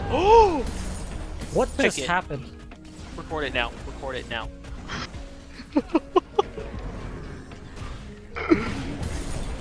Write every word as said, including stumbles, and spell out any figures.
Oh! What Pick just it. happened? Record it now. Record it now.